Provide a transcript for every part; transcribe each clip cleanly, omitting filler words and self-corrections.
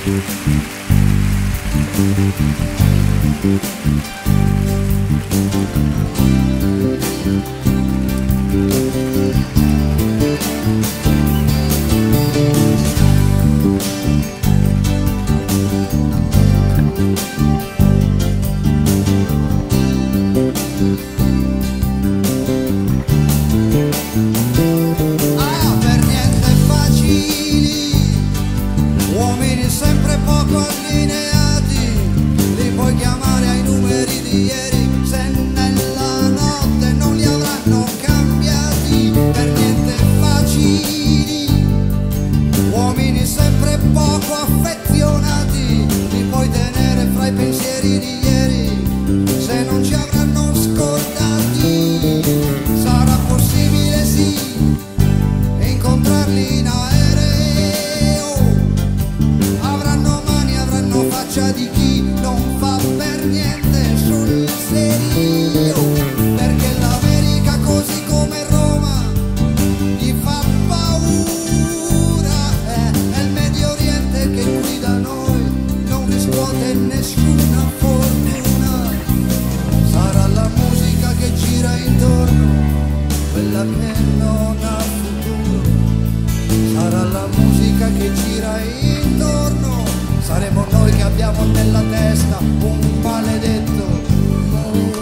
Sempre poco allineati, li puoi chiamare ai numeri di ieri, se nella notte non li avranno cambiati, per niente facili. Uomini sempre poco affezionati, li puoi tenere fra i pensieri di ieri, se non ci avranno scordati. Sarà possibile sì incontrarli in aereo, faccia di chi non fa per niente sul serio, perché l'America così come Roma gli fa paura, è il Medio Oriente che qui da noi non riscuote nessuna fortuna. Sarà la musica che gira intorno, quella che non ha futuro. Sarà la musica che gira intorno, saremo noi che abbiamo nella testa un maledetto muro.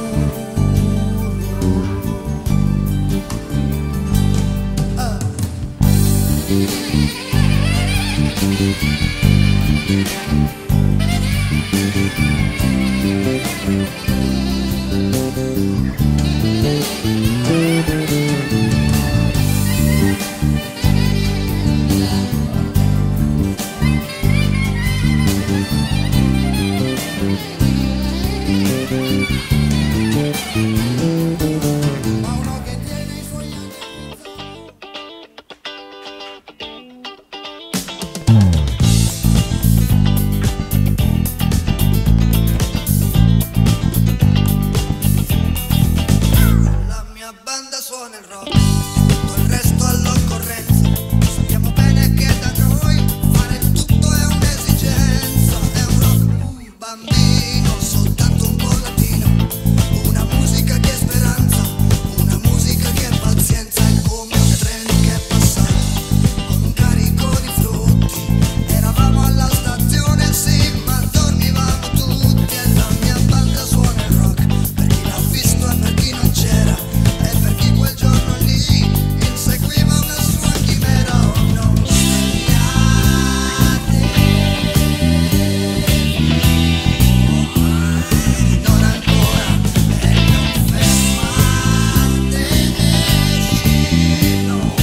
Suona il rock, tutto il resto all'occorrenza. Sappiamo bene che da noi fare tutto è un'esigenza. È un rock bambino, soltanto un po' latino. Una musica che è speranza, una musica che è pazienza. È come un treno che è passato con un carico di frutti. Eravamo alla stazione sì, ma dormivamo tutti. E la mia banda suona il rock, per chi l'ha visto e per chi non c'era. Quel giorno lì inseguiva una sua chimera. Oh, non svegliate, non ancora, e non fermateci, no,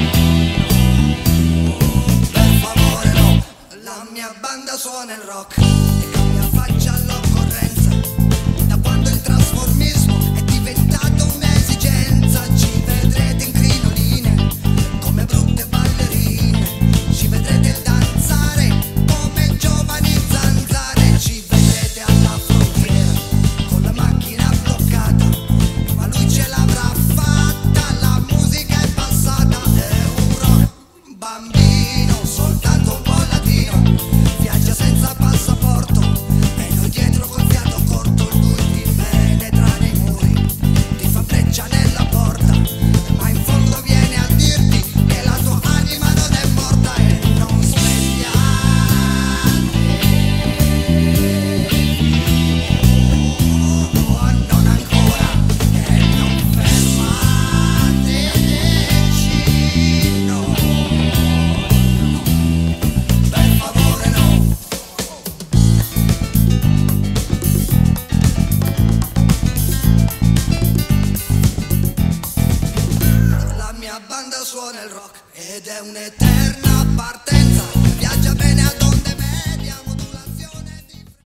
per favore no. La mia banda suona il rock e cambia faccia all'occorrenza. Da quando il trasformismo è diventato un'esigenza, ci vedrete in crinoline come brutte ballerine, ci vedrete danzare come giovani zanzare, ci vedrete alla frontiera con la macchina bloccata, ma lui ce l'avrà fatta, la musica è passata. È un rock bambino, soltanto un po' latino, viaggia senza passaporto e noi dietro col fiato corto. Lui ti penetra nei muri, ti fa breccia nella porta, ma in fondo viene a dirti che la tua anima non è morta. E non svegliate, non ancora, e non fermateci, no, per favore no. La mia banda suona il rock ed è un'eterna partenza, viaggia bene ad